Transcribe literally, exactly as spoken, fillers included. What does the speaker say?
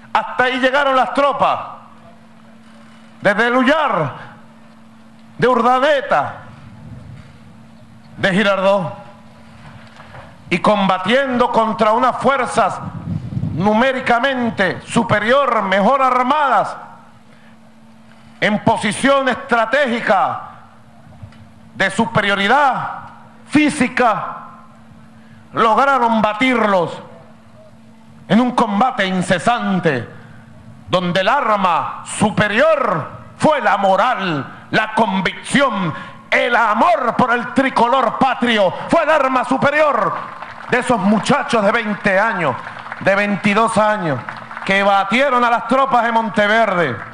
Hasta ahí llegaron las tropas, desde el Ullar, de Urdaneta, de Girardot, y combatiendo contra unas fuerzas numéricamente superior, mejor armadas, en posición estratégica de superioridad física, lograron batirlos en un combate incesante, donde el arma superior fue la moral, la convicción, el amor por el tricolor patrio, fue el arma superior de esos muchachos de veinte años, de veintidós años, que batieron a las tropas de Monteverde.